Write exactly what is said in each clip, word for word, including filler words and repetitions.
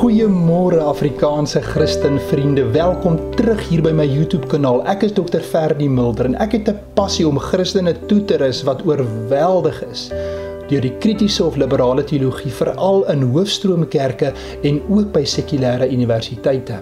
Goeiemôre Afrikaanse Christen vriende, welkom terug hier by my YouTube kanaal. Ek is dokter Ferdy Mulder en ek het 'n passie om Christene toe te rus wat oorweldig is deur die kritiese of liberale teologie, veral in hoofstroomkerke en ook by sekulêre universiteite.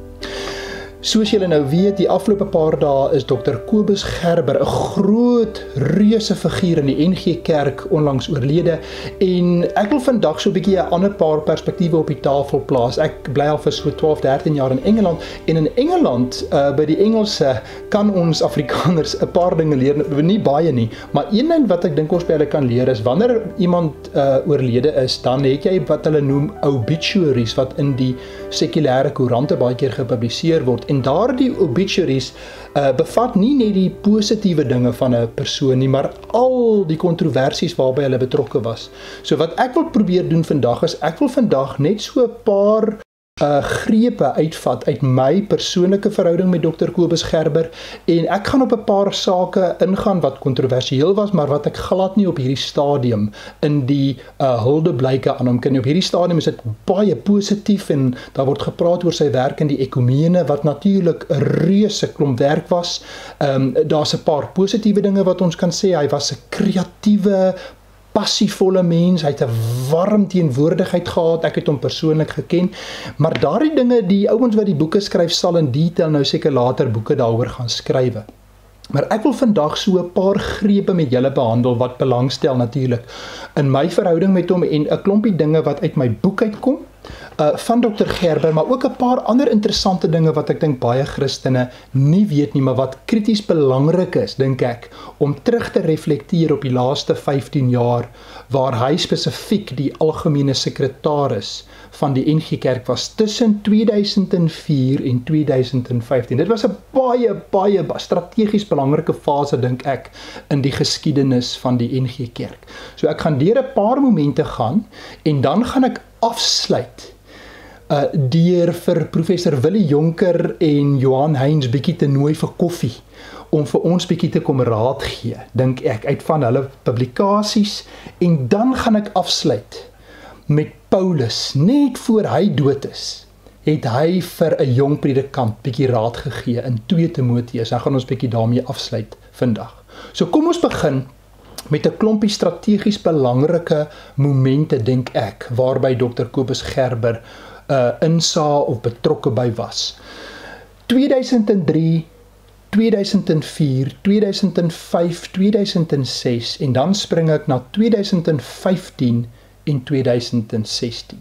Soos julle nou weet, die afgelope paar dae is dokter Kobus Gerber, 'n groot, reuse figuur in die N G Kerk, onlangs oorlede, en ek wil vandag so 'n bietjie 'n ander paar perspektiewe op die tafel plaas. Ek bly al vir so twaalf, dertien jaar in Engeland, en in Engeland, uh, by die Engelse, kan ons Afrikaners 'n paar dinge leer, nie baie nie, maar een ding wat ek dink ons by hulle kan leer is, wanneer iemand uh, oorlede is, dan het jy wat hulle noem obituaries, wat in die sekulêre koerante baie keer gepubliseer word. En daardie obituaries uh, bevat nie net die positiewe dinge van 'n persoon nie, maar al die kontroversies waarby hulle betrokke was. So wat ek wil probeer doen vandag is, ek wil vandag net so 'n paar uh, grepe uitvat uit my persoonlike verhouding met dokter Kobus Gerber, en ek gaan op 'n paar sake ingaan wat kontroversieel was, maar wat ek glad nie op hierdie stadium in die uh, huldeblyke aan hom kan nie. Op hierdie stadium is dit baie positief en daar word gepraat oor sy werk in die ekumene, wat natuurlik 'n reuse klomp werk was. Um, Daar's 'n paar positiewe dinge wat ons kan sê. Hy was 'n kreatiewe, passievolle mens, hy het 'n warm teenwoordigheid gehad, ek het hom persoonlik geken, maar daardie dinge, die ouens wat die boeke skryf, sal in detail nou seker later boeke daaroor gaan skrywe. Maar ek wil vandag so 'n paar grepe met julle behandel wat belangstel natuurlik in my verhouding met hom en 'n klompie dinge wat uit my boek uitkom, uh, van dokter Gerber, maar ook 'n paar ander interessante dinge wat ek dink baie Christene nie weet nie, maar wat krities belangrik is, dink ek, om terug te reflekteer op die laaste vyftien jaar, waar hy spesifiek die algemene sekretaris van die N G Kerk was tussen twee duisend vier en twee duisend vyftien. Dit was 'n baie, baie strategies belangrike fase, dink ek, in die geskiedenis van die N G Kerk. So ek gaan deur 'n paar momente gaan, en dan gaan ek afsluit uh, deur vir professor Willie Jonker en Johan Heinz bietjie te nooi vir koffie, om vir ons bietjie te kom raad gee, dink ek, uit van hulle publikasies, en dan gaan ek afsluit met Paulus. Net voor hy dood is, het hy vir 'n jong predikant bietjie raad gegee in twee Timoteus. Dan gaan ons bietjie daarmee afsluit vandag. So kom ons begin met 'n klompie strategies belangrike momente, dink ek, waarby dokter Kobus Gerber uh, insa of betrokke by was. twee duisend drie, twee duisend vier, twee duisend vyf, twee duisend ses, en dan spring ek na twee duisend vyftien en twee duisend sestien.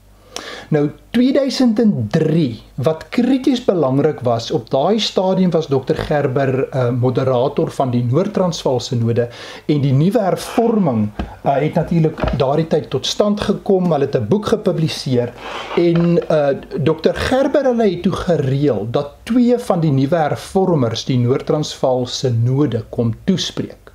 Nou, twee duisend drie, wat krities belangrik was, op daai stadium was dokter Gerber uh, moderator van die Noord-Transvaal Synode, en die nuwe hervorming uh, het natuurlik daardie tyd tot stand gekom. Hulle het 'n boek gepubliseer, en uh, dokter Gerber hulle het toe gereël dat twee van die nuwe hervormers die Noord-Transvaal Synode kom toespreek.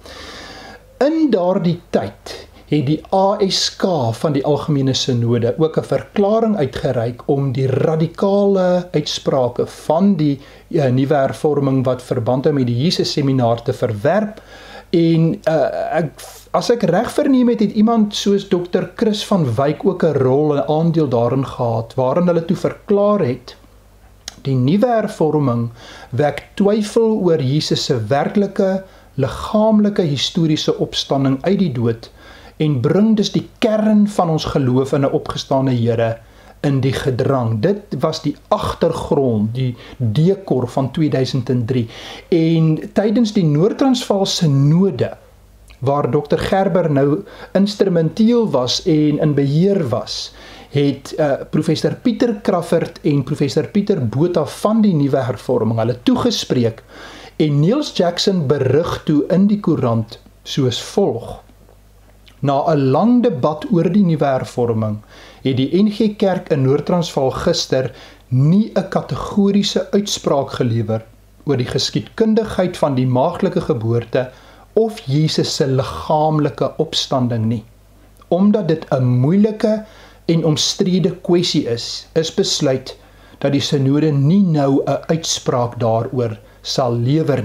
In daardie tyd het die A S K van die Algemene Synode ook 'n verklaring uitgereik om die radikale uitsprake van die uh, nuwe hervorming wat verband hou met die Jesus Seminar te verwerp, en uh, ek, as ek reg verneem het, het iemand soos dokter Chris van Wyk ook 'n rol en aandeel daarin gehad, waarin hulle toe verklaar het, die nuwe hervorming wek twyfel oor Jesus se werklike, liggaamlike historiese opstanding uit die dood, en bring dus die kern van ons geloof in 'n opgestane Here in die gedrang. Dit was die agtergrond, die dekor van twee duisend drie. En tydens die Noord-Transvaal Synode, waar dokter Gerber nou instrumenteel was en in beheer was, het uh, professor Pieter Crawford en professor Pieter Botha van die nuwe hervorming hulle toegespreek, en Niels Jackson berig toe in die koerant soos volg: na 'n lang debat oor die nuwe hervorming, het die N G Kerk in Noord-Transvaal gister nie 'n kategoriese uitspraak gelewer oor die geskiedkundigheid van die maagdelike geboorte of Jesus se liggaamlike opstanding nie. Omdat dit 'n moeilike en omstrede kwessie is, is besluit dat die synode nie nou 'n uitspraak daaroor sal lewer nie.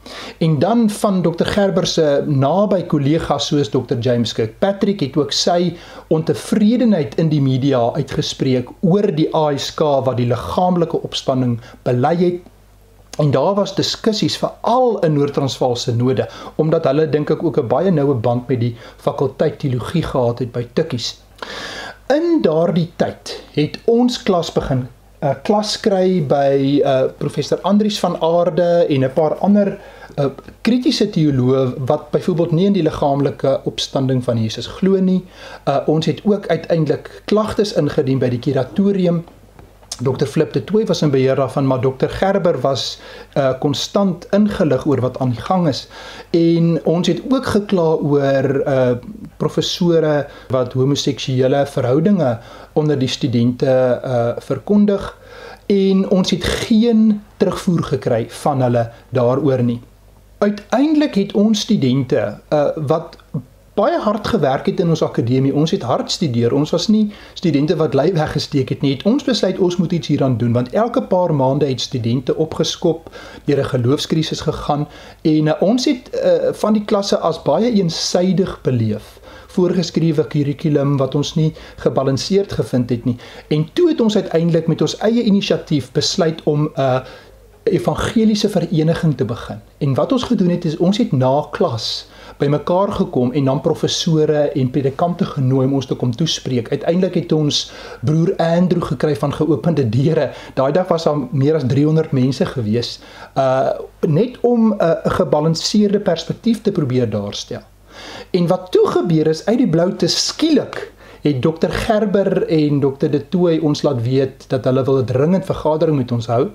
En dan van dokter Gerber se naby kollegas soos dokter James Kirkpatrick het ook sy ontevredenheid in die media uitgespreek oor die A S K wat die liggaamlike opstanding bely het. En daar was diskussies veral in Noord-Transvaal Synode, omdat hulle dink ek ook 'n baie noue band met die fakulteit teologie gehad het by Tikkies. In daardie tyd het ons klas begin uh, klas kry by uh, professor Andries van Aarde en 'n paar ander uh, kritiese teoloë wat byvoorbeeld nie in die liggaamlike opstanding van Jesus glo nie. Uh, ons het ook uiteindelik klagtes ingedien by die kuratorium. dokter Flip de Tooy was in beheer daarvan, maar dokter Gerber was konstant uh, ingelig oor wat aan die gang is. En ons het ook gekla oor uh, professore wat homoseksuele verhoudinge onder die studente uh, verkondig, en ons het geen terugvoer gekry van hulle daaroor nie. Uiteindelik het ons studente uh, wat baie hard gewerk het in ons akademie, ons het hard studeer, ons was nie studente wat lui weggesteek het nie, het ons besluit ons moet iets hieraan doen, want elke paar maande het studente opgeskop, deur 'n geloofskrisis gegaan, en uh, ons het uh, van die klasse as baie eensaidig beleef, voorgeskrewe kurrikulum wat ons nie gebalanseerd gevind het nie, en toe het ons uiteindelik met ons eie inisiatief besluit om 'n uh, evangeliese vereniging te begin, en wat ons gedoen het is, ons het na klas by mekaar gekom en dan professore en predikante genooi om ons te kom toespreek. Uiteindelik het ons broer Andrew gekry van Geopende Deure. Daai dag was daar meer as driehonderd mense gewees, uh, net om 'n uh, gebalanseerde perspektief te probeer daarstel. En wat toe gebeur is, uit die blou te skielik, het dokter Gerber en dokter De Tooy ons laat weet dat hulle wil 'n dringend vergadering met ons hou.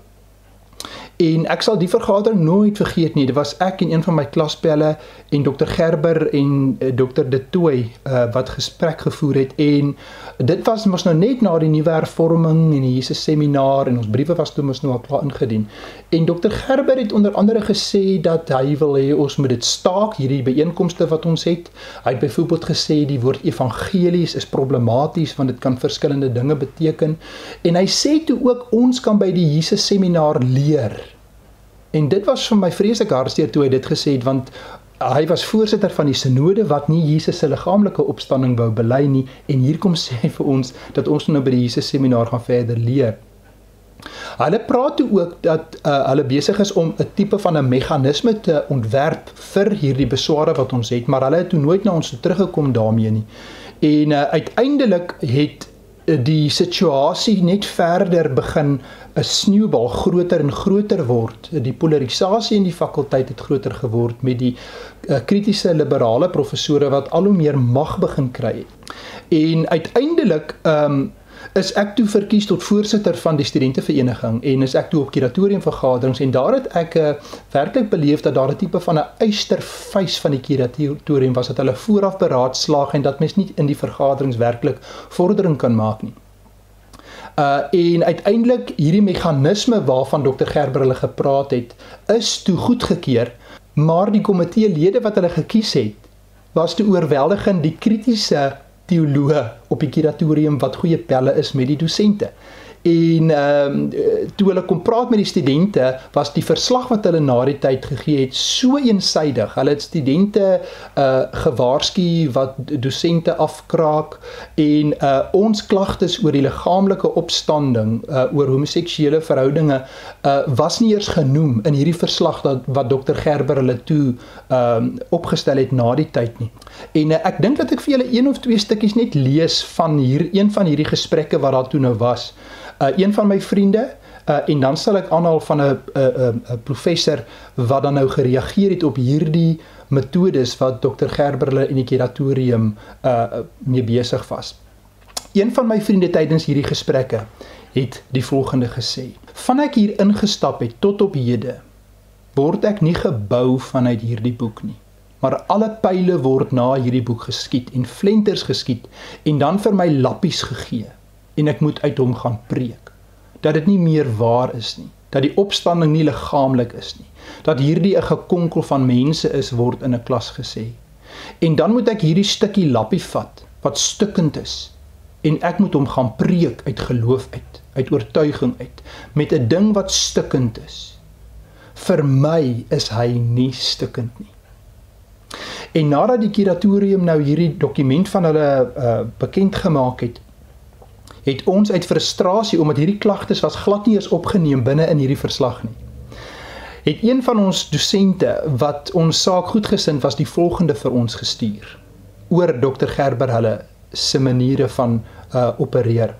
En ek sal die vergadering nooit vergeet nie. Dit was ek en een van my klaspelle en dokter Gerber en dokter De Tooy uh, wat gesprek gevoer het, en dit was mos nou net na die nuwe hervorming en die Jesus seminar, en ons briewe was toe mos nou al klaar ingedien. En dokter Gerber het onder andere gesê dat hy wil hê ons moet dit staak, hierdie byeenkomste wat ons het. Hy het byvoorbeeld gesê die woord evangelies is problematies want dit kan verskillende dinge beteken, en hy sê toe ook ons kan by die Jesus seminar leer. En dit was vir my vreeslik hartseer toe hy dit gesê het, want hy was voorsitter van die synode wat nie Jesus se liggaamlike opstanding wou bely nie, en hier kom sê hy vir ons dat ons nou by die Jesus seminar gaan verder leer. Hulle praat toe ook dat uh, hulle besig is om 'n tipe van 'n meganisme te ontwerp vir hierdie besware wat ons het, maar hulle het toe nooit na ons toe teruggekom daarmee nie. En uh, uiteindelik het die situasie net verder begin 'n sneeubal groter en groter word. Die polarisasie in die fakulteit het groter geword met die uh, kritiese liberale professore wat al hoe meer mag begin kry het. En uiteindelik um, is ek toe verkies tot voorsitter van die studentevereniging, en is ek toe op kuratoriumvergaderings, en daar het ek uh, werklik beleef dat daar 'n tipe van 'n eystervuis van die kuratorium was, dat hulle vooraf beraadslaag en dat mens nie in die vergaderings werklik vordering kan maak nie. Uh, en uiteindelik hierdie meganisme waarvan dokter Gerber hulle gepraat het, is toe goedgekeur, maar die komiteelede wat hulle gekies het, was toe oorweldigend die kritiese teoloë op die kuratorium wat goeie pelle is met die dosente. En um, toe hulle kom praat met die studente, was die verslag wat hulle na die tyd gegee het so eensaidig. Hulle het studente uh, gewaarsku wat dosente afkraak, en uh, ons klagtes oor die liggaamlike opstanding, uh, oor homoseksuele verhoudinge, uh, was nie eers genoem in hierdie verslag dat, wat dokter Gerber hulle toe um, opgestel het na die tyd nie. En uh, ek dink dat ek vir julle een of twee stukkies net lees van hier, een van hierdie gesprekke wat daar toe nou was. Uh, een van my vriende, uh, en dan sal ek aanhaal van 'n professor wat dan nou gereageer het op hierdie metodes wat dokter Gerber hulle in die kuratorium uh, mee besig was. Een van my vriende tydens hierdie gesprekke het die volgende gesê: "Van ek hier ingestap het tot op hede, word ek nie gebou vanuit hierdie boek nie, maar alle pile word na hierdie boek geskiet en flenters geskiet en dan vir my lappies gegee. En ek moet uit hom gaan preek, dat dit nie meer waar is nie, dat die opstanding nie liggaamlik is nie, dat hierdie 'n gekonkel van mense is, word in 'n klas gesê. En dan moet ek hierdie stukkie lappie vat, wat stukkend is, en ek moet hom gaan preek uit geloof uit, uit oortuiging uit, met 'n ding wat stukkend is. vir my is hy nie stukkend nie. En nadat die kuratorium nou hierdie dokument van hulle uh, bekend gemaak het, het ons uit frustrasie, omdat hierdie klagtes was glad nie eens opgeneem binne in hierdie verslag nie, het een van ons dosente, wat ons saak goedgesind was, die volgende vir ons gestuur, oor dokter Gerber hulle se maniere van uh, opereer.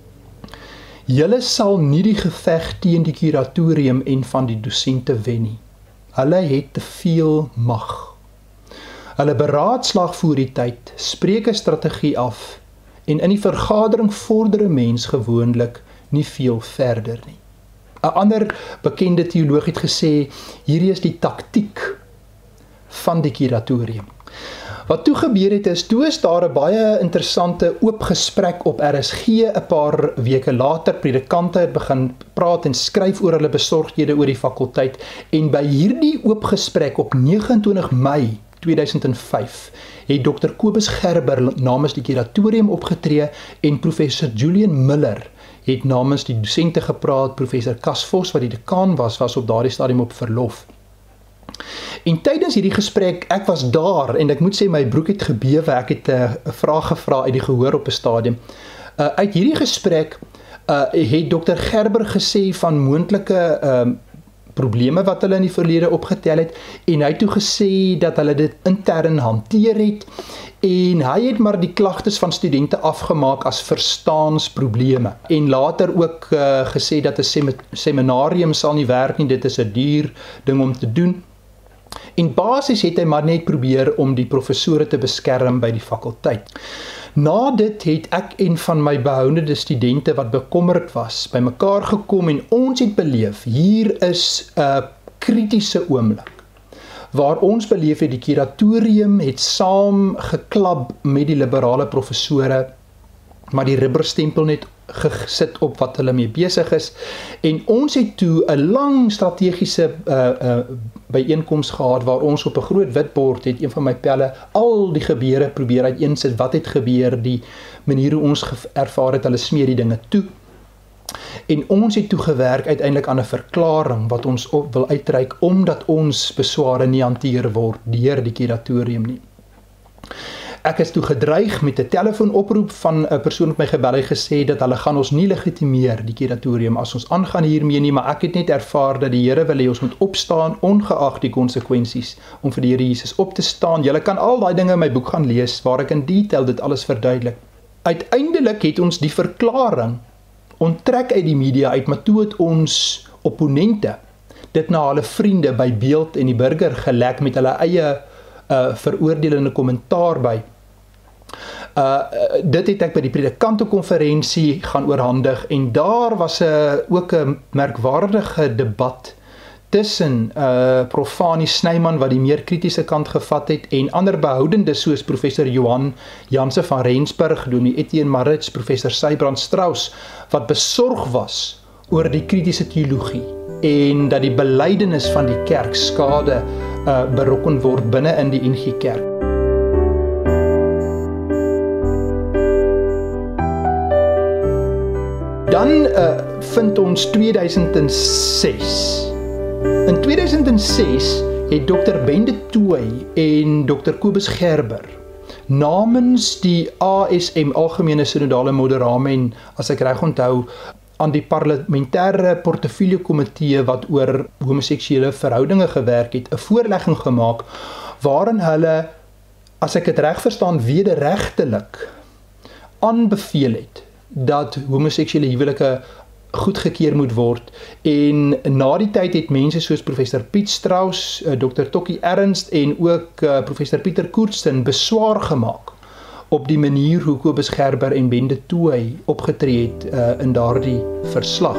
Julle sal nie die geveg teen die kuratorium en van die dosente wen nie. Hulle het te veel mag. Hulle beraadslag voor die tyd, spreek 'n strategie af, en in die vergadering vorder 'n mens gewoonlik nie veel verder nie. 'n Ander bekende teoloog het gesê, hierdie is die taktiek van die kuratorium. Wat toe gebeur het is, toe is daar 'n baie interessante oop gesprek op R S G 'n paar weke later. Predikante het begin praat en skryf oor hulle besorgdhede oor die fakulteit, en by hierdie oop gesprek op nege en twintig Mei tweeduisend vyf het dokter Kobus Gerber namens die kuratorium opgetree en professor Julian Miller het namens die dosente gepraat. Professor Cas Vos, wat die dekaan was, was op daardie stadium op verlof. En tydens hierdie gesprek, ek was daar en ek moet sê my broek het gebewe, ek het 'n uh, vraag gevra uit die gehoor op 'n stadium. Uh, uit hierdie gesprek uh, het dokter Gerber gesê van moontlike uh, probleme wat hulle in die verlede opgetel het, en hy het toe gesê dat hulle dit intern hanteer het, en hy het maar die klagtes van studente afgemaak as verstaansprobleme, en later ook uh, gesê dat 'n sem seminarium sal nie werk nie, dit is 'n duur ding om te doen. En basies het hy maar net probeer om die professore te beskerm by die fakulteit. Na dit het ek en van my behoudende studente wat bekommerd was, by mekaar gekom en ons het beleef, hier is 'n kritiese oomblik, waar ons beleef het die kuratorium het saam geklap met die liberale professore, maar die rubberstempel net gesit op wat hulle mee besig is, en ons het toe 'n lang strategiese uh, uh, byeenkoms gehad, waar ons op 'n groot witbord het, een van my pelle, al die gebeure probeer uiteensit, wat het gebeur, die manier hoe ons ervaar het, hulle smeer die dinge toe, en ons het toe gewerk uiteindelik aan 'n verklaring, wat ons op wil uitreik, omdat ons besware nie hanteer word deur die kuratorium nie. Ek is toe gedreig met 'n telefoonoproep van 'n persoon wat my gebel het gesê dat hulle gaan ons nie legitimeer, die kuratorium, as ons aangaan hiermee nie, maar ek het net ervaar dat die Here wil hê ons moet opstaan, ongeag die konsekwensies, om vir die Here Jesus op te staan. Julle kan al daai dinge in my boek gaan lees, waar ek in detail dit alles verduidelik. Uiteindelik het ons die verklaring onttrek uit die media uit, maar toe het ons opponente dit na hulle vriende by Beeld en die Burger gelek met hulle eie uh, veroordelende kommentaar by. Uh, dit het ek by die predikantekonferensie gaan oorhandig, en daar was a, ook 'n merkwaardige debat tussen uh, Prof Fanie Snyman, wat die meer kritiese kant gevat het, en ander behoudendes soos professor Johan Janse van Rensburg, Dominee Etienne Maritz, professor Sybrand Strauss, wat besorg was oor die kritiese teologie, en dat die belydenis van die kerk skade uh, berokken word binne in die N G Kerk. Dan uh, vind ons tweeduisend ses. In tweeduisend ses het dokter Bende Tooi en dokter Kobus Gerber namens die A S M, Algemene Synodale Moderamen, as ek reg onthou, aan die parlementêre portefeulje komitee wat oor homoseksuele verhoudinge gewerk het, 'n voorlegging gemaak waarin hulle, as ek dit reg verstaan, wederregtelik aanbeveel het dat homoseksuele huwelike goedgekeur moet word, en na die tyd het mense soos professor Piet Strauss, dokter Tokkie Ernst en ook uh, professor Pieter Koertsen beswaar gemaak op die manier hoe Kobus Gerber en Bende Tooi opgetree het uh, in daardie verslag.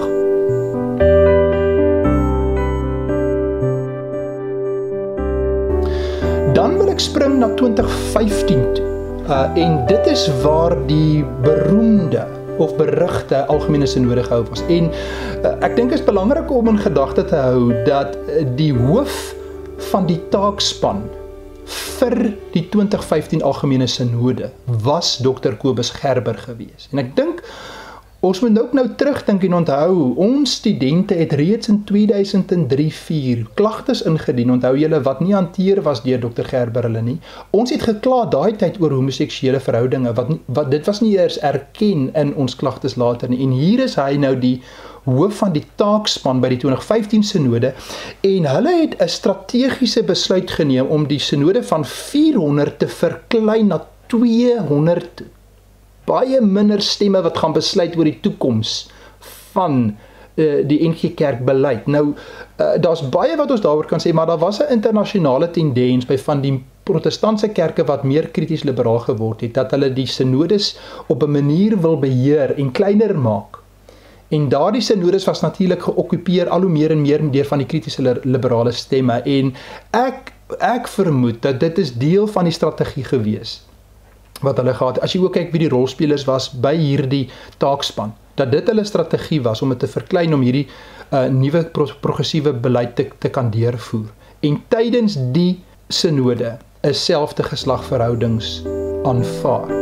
Dan wil ek spring na twintig vyftien toe, uh, en dit is waar die beroemde of berigte Algemene Synode gehou was. En uh, ek dink is belangrik om in gedagte te hou dat die hoof van die taakspan vir die twintig vyftien Algemene Synode was dokter Kobus Gerber gewees. En ek dink Ons moet ook nou terugdink en onthou, ons studente het reeds in twee duisend drie vier klagtes ingedien, onthou julle wat nie hanteer was deur dokter Gerber hulle nie. Ons het gekla daai tyd oor homoseksuele verhoudinge, wat, wat dit was nie eers erken in ons klagtes later nie, en hier is hy nou die hoof van die taakspan by die twintig vyftien synode, en hulle het 'n strategiese besluit geneem om die synode van vierhonderd te verklein na tweehonderd, baie minder stemme wat gaan besluit oor die toekoms van uh, die N G Kerk beleid. Nou, uh, daar's baie wat ons daaroor kan sê, maar daar was 'n internasionale tendens by van die protestantse kerke wat meer krities liberaal geword het, dat hulle die synodes op 'n manier wil beheer en kleiner maak. En daardie synodes was natuurlik geokkupeer al hoe meer en meer deur van die kritiese liberale stemme, en ek, ek vermoed dat dit is deel van die strategie gewees wat hulle gehad. As jy ook kyk wie die rolspelers was by hierdie taakspan, dat dit hulle strategie was om dit te verklein, om hierdie uh, nuwe pro progressiewe beleid te, te kan deurvoer. En tydens die synode is selfde geslagverhoudings aanvaar.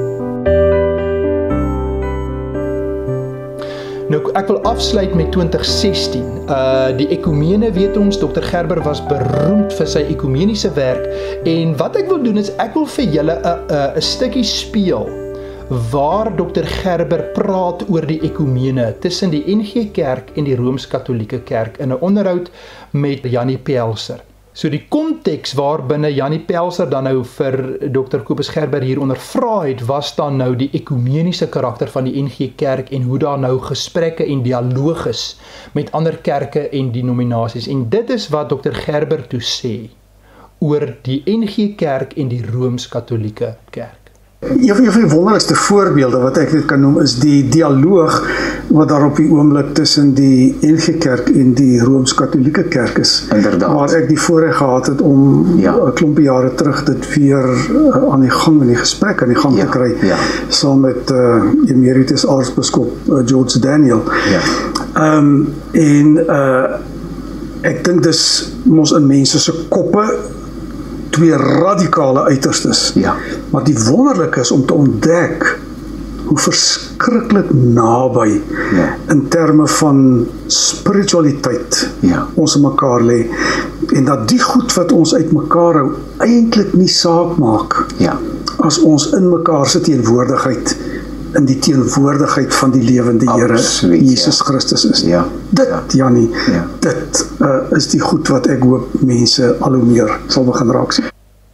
Nou, ek wil afsluit met twintig sestien. Uh, die ekumene, weet ons, dokter Gerber was beroemd vir sy ekumeniese werk, en wat ek wil doen is, ek wil vir julle 'n stukkie speel, waar dokter Gerber praat oor die ekumene tussen die N G Kerk en die Rooms-Katolieke Kerk, in 'n onderhoud met Jannie Pelser. So die konteks waarbinne Jannie Pelser dan nou vir dokter Kobus Gerber hier ondervra het, was dan nou die ekumeniese karakter van die N G Kerk en hoe daar nou gesprekke en dialoog is met ander kerke en denominasies. En dit is wat dokter Gerber toe sê oor die N G Kerk en die Rooms-Katolieke Kerk. Een van die wonderlikste voorbeelde wat ek dit kan noem is die dialoog wat daar op die oomblik tussen die N G Kerk en die Rooms-Katolieke Kerk is. Inderdaad. Waar ek die voorreg gehad het om 'n ja. klompie jare terug dit weer uh, aan die gang, in die gesprek aan die gang ja. te kry, ja. saam met uh, emeritus aartsbiskop uh, George Daniel. Ja. Um, en uh, ek dink dis mos in mense se koppe twee radikale uiterstes. Ja. Maar die wonderlike is om te ontdek hoe verskriklik naby ja. in terme van spiritualiteit ja. ons in mekaar lê, en dat die goed wat ons uit mekaar hou eintlik nie saak maak ja. as ons in mekaar se teenwoordigheid, in die teenwoordigheid van die lewende Here Jesus ja. Christus is. Ja. Dit, ja. Jannie, ja. dit uh, is die goed wat ek hoop mense al hoe meer sal begin raak sien.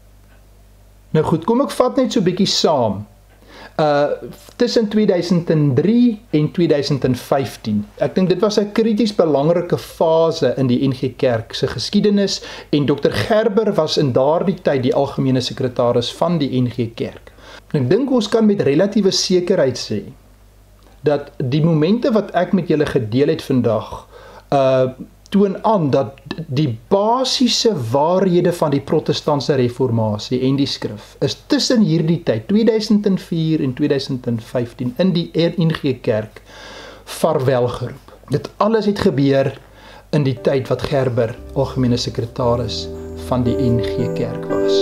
Nou goed, kom ek vat net so 'n bietjie saam. Uh, tussen twee duisend drie en twee duisend vyftien. Ek dink dit was 'n krities belangrike fase in die N G Kerk se geskiedenis, en dokter Gerber was in daardie tyd die algemene sekretaris van die N G Kerk. Ek dink ons kan met relatiewe sekerheid sê dat die momente wat ek met julle gedeel het vandag uh, toon aan dat die basiese waarhede van die protestantse reformatie en die skrif is tussen hierdie tyd, twee duisend vier en twee duisend vyftien, in die N G Kerk vaarwelgeroep. Dit alles het gebeur in die tyd wat Gerber algemene sekretaris van die N G Kerk was.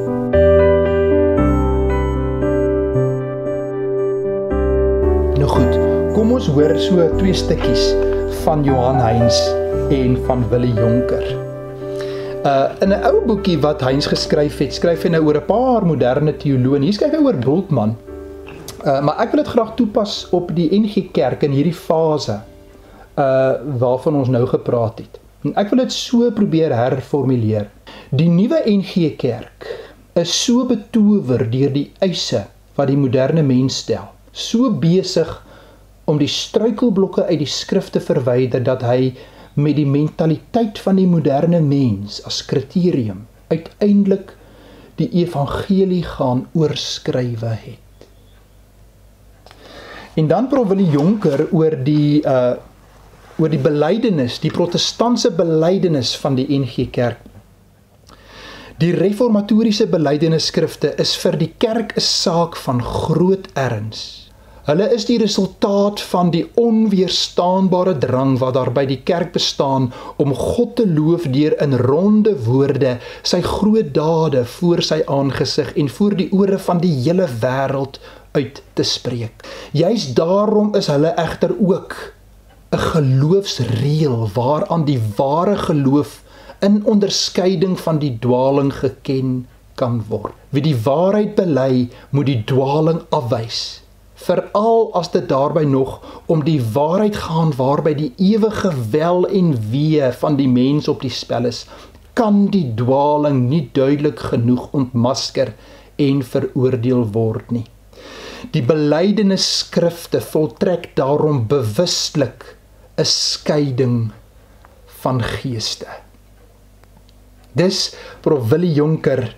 Nou goed, kom ons hoor so twee stukkies van Johan Heinz en van Willie Jonker. Uh, in 'n ou boekie wat Heinz geskryf het, skryf hy nou oor 'n paar moderne teoloë. Hier skryf hy oor Bultmann. Uh, maar ek wil dit graag toepas op die N G Kerk in hierdie fase uh, waarvan ons nou gepraat het. En ek wil dit so probeer herformuleer. Die nuwe N G Kerk is so betower deur die eise wat die moderne mens stel, so besig om die struikelblokke uit die skrif te verwyder, dat hy met die mentaliteit van die moderne mens as kriterium uiteindelik die evangelie gaan oorskrywe het. En dan praat Willie Jonker oor die uh, oor die belydenis, die protestantse belydenis van die N G Kerk. Die reformatoriese belydenisskrifte is vir die kerk 'n saak van groot erns. Hulle is die resultaat van die onweerstaanbare drang wat daar by die kerk bestaan om God te loof deur in ronde woorde sy groot dade voor sy aangesig en voor die ore van die hele wêreld uit te spreek. Juist daarom is hulle egter ook 'n geloofsreël waaraan die ware geloof in onderskeiding van die dwaling geken kan word. Wie die waarheid bely, moet die dwaling afwys. Veral as dit daarby nog om die waarheid gaan waarby die ewige wel en wee van die mens op die spel is, kan die dwaling nie duidelik genoeg ontmasker en veroordeel word nie. Die belydenis skrifte voltrek daarom bewustelik 'n skeiding van geeste. Dis Prof Willie Jonker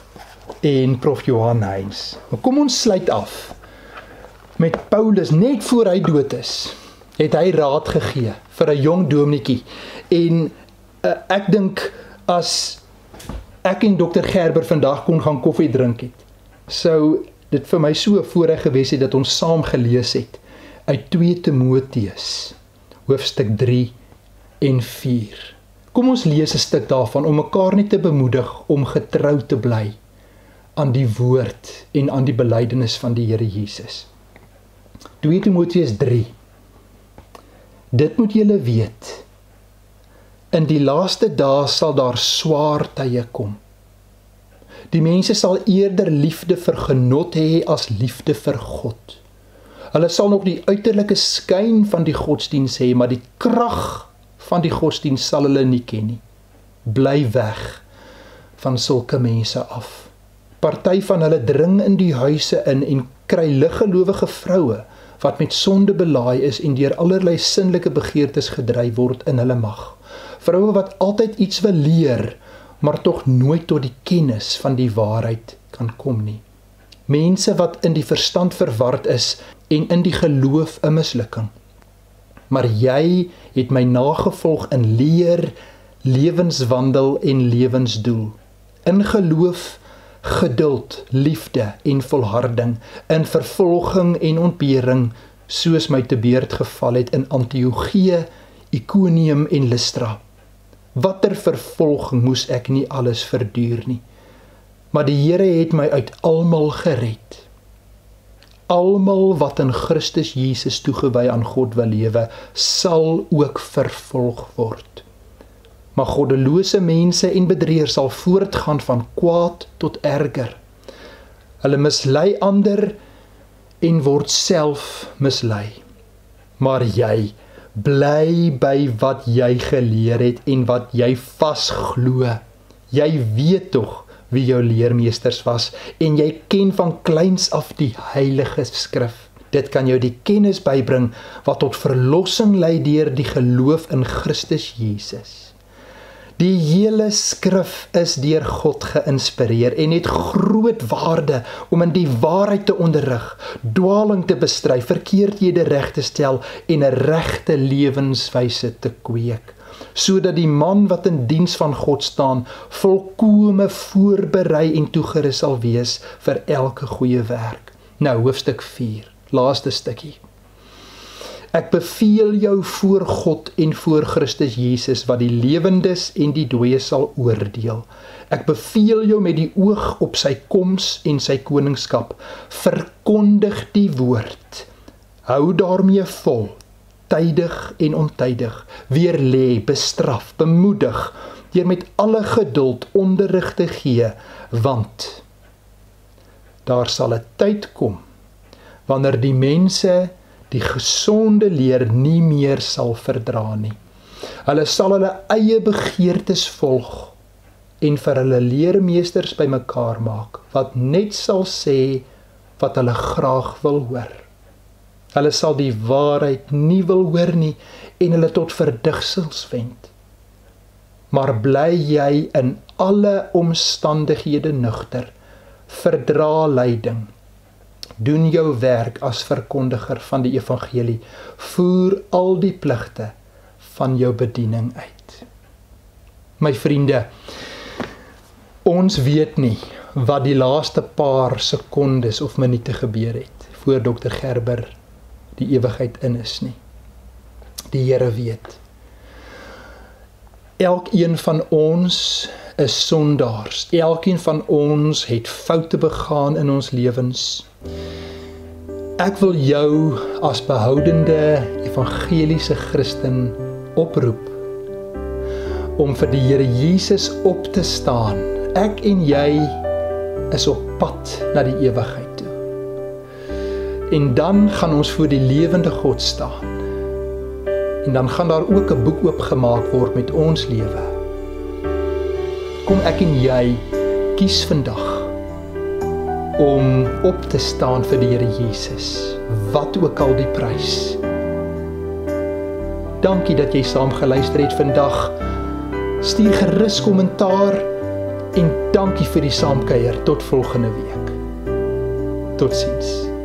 en Prof Johan Heinz. Maar kom ons sluit af met Paulus. Net voor hy dood is, het hy raad gegee vir 'n jong dominetjie. En uh, ek dink as ek en dokter Gerber vandag kon gaan koffie drink het, sou dit vir my so 'n voorreg gewees het dat ons saam gelees het uit twee Timoteus hoofstuk drie en vier. Kom ons lees 'n stuk daarvan om mekaar net te bemoedig om getrou te bly aan die woord en aan die belydenis van die Here Jesus. twee Timoteus drie. Dit moet julle weet. In die laaste dae sal daar swaar tye kom. Die mense sal eerder liefde vir genot hê as liefde vir God. Hulle sal nog die uiterlike skyn van die godsdiens hê, maar die krag van die godsdiens sal hulle nie ken nie. Bly weg van sulke mense af. Party van hulle dring in die huise in en kry liggelowige vroue wat met sonde belaai is en deur allerlei sinnelike begeertes gedryf word in hulle mag. Vroue wat altyd iets wil leer, maar tog nooit tot die kennis van die waarheid kan kom nie. Mense wat in die verstand verward is en in die geloof 'n mislukking. Maar jy het my nagevolg in leer, lewenswandel en lewensdoel. In geloof, geduld, liefde en volharding, in vervolging en ontbering, soos my te beurt geval het in Antiochië, Iconium en Lystra. Watter vervolging moes ek nie alles verduur nie. Maar die Here het my uit almal gered. Almal wat in Christus Jesus toegewy aan God wil lewe, sal ook vervolg word. Maar goddelose mense en bedrieërs sal voortgaan van kwaad tot erger. Hulle mislei ander en word self mislei. Maar jy, bly by wat jy geleer het en wat jy vasglo. Jy weet tog wie jou leermeesters was en jy ken van kleins af die heilige skrif. Dit kan jou die kennis bybring wat tot verlossing lei deur die geloof in Christus Jesus. Die hele skrif is deur God geïnspireer en het groot waarde om in die waarheid te onderrig, dwaling te bestry, verkeerdhede reg te stel en 'n regte lewenswyse te kweek, sodat die man wat in diens van God staan, volkome voorberei en toegerus sal wees vir elke goeie werk. Nou, hoofstuk vier, laaste stukkie. Ek beveel jou voor God en voor Christus Jesus, wat die lewendes en die dooies sal oordeel. Ek beveel jou met die oog op sy koms en sy koningskap, verkondig die woord. Hou daarmee vol, tydig en ontydig, weerlê, bestraf, bemoedig, deur met alle geduld onderrig te gee, want daar sal 'n tyd kom, wanneer die mense die gesonde leer nie meer sal verdra nie. Hulle sal hulle eie begeertes volg en vir hulle leermeesters bymekaar maak, wat net sal sê wat hulle graag wil hoor. Hulle sal die waarheid nie wil hoor nie en hulle tot verdigsels wend. Maar bly jy in alle omstandighede nugter, verdra lyding, doen jou werk as verkondiger van die evangelie, voer al die pligte van jou bediening uit. My vriende, ons weet nie wat die laaste paar sekondes of minute gebeur het, voor dokter Gerber die ewigheid in is nie. Die Here weet. Elkeen van ons is sondaars, elkeen van ons het foute begaan in ons lewens, Ek wil jou as behoudende evangeliese Christen oproep om vir die Here Jesus op te staan. Ek en jy is op pad na die ewigheid toe. En dan gaan ons voor die lewende God staan. En dan gaan daar ook 'n boek oopgemaak word met ons lewe. Kom ek en jy kies vandag om op te staan vir die Here Jesus, wat ook al die prys. Dankie dat jy saam geluister het vandag. Stuur gerus kommentaar en dankie vir die saamkuier. Tot volgende week. Totsiens.